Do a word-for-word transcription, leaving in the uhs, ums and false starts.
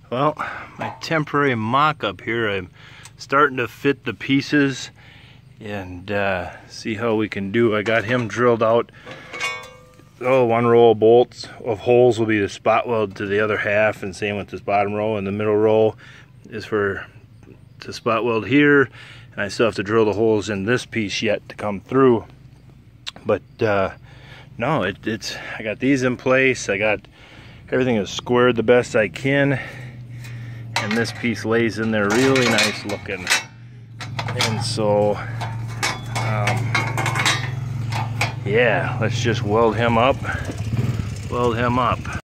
Well, my temporary mock-up here, I'm starting to fit the pieces and uh, see how we can do. I got him drilled out. Oh, one row of bolts of holes will be the spot weld to the other half, and same with this bottom row, and the middle row is for to spot weld here, and I still have to drill the holes in this piece yet to come through. But uh, no, it, it's I got these in place. I got everything is squared the best I can. And this piece lays in there really nice looking. And so, um, yeah, let's just weld him up. Weld him up.